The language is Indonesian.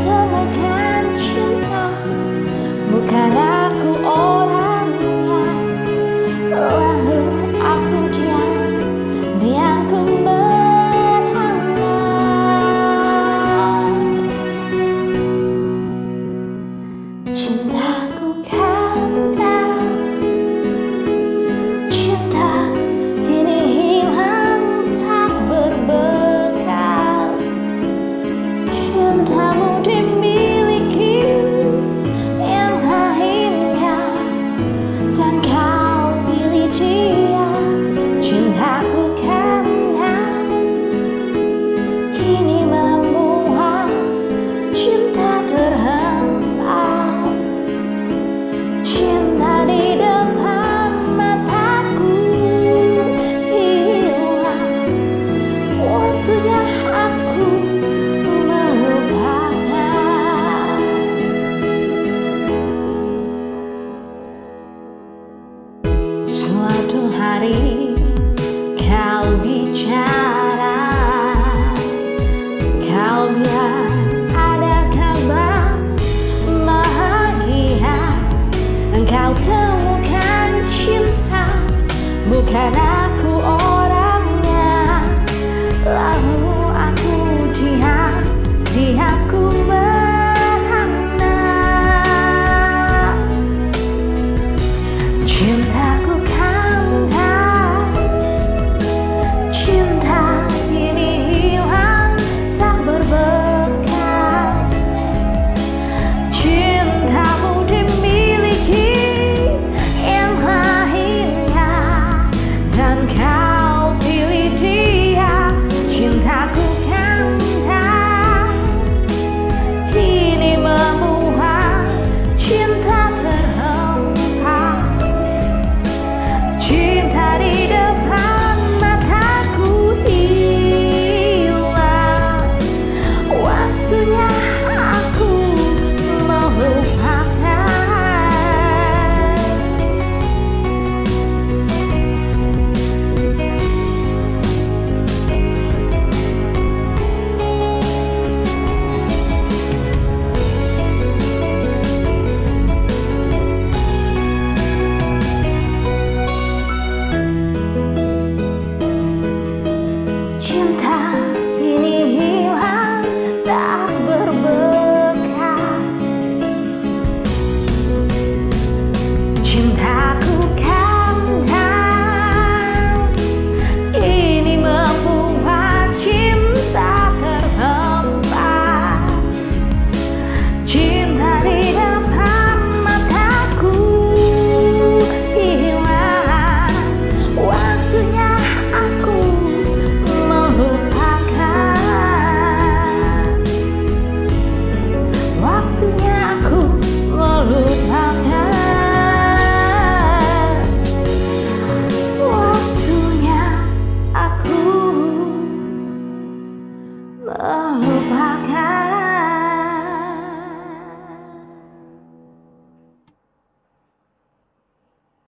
temukan cinta, bukan aku orangnya. Lalu aku diam ku merana. Cintaku kandas, cinta ini hilang tak berbekal. Cintamu dimiliki yang lainnya, dan kau pilih dia. Cintaku kandas, kini membuat cinta terhempas. Cinta di depan mataku hilang, waktunya aku melupakan. Suatu hari kau bicara, kau bilang ada kabar bahagia. Engkau temukan cinta, bukan aku orangnya. Lalu aku diam ku merana. Cintaku kandas, cinta ini hilang tak berbekas. Cintamu dimiliki yang lainnya, dan kau pilih dia. Cintaku kandas, kini membuat cinta terhempas. Cinta di depan mataku hilang, waktunya aku melupakan. Cinta ini hilang tak berbekas. Cintaku kandas, ini membuat cinta terhempas. Cinta di depan mataku hilang, waktunya aku melupakan. Waktunya aku melupakan. Waktunya aku melupakan.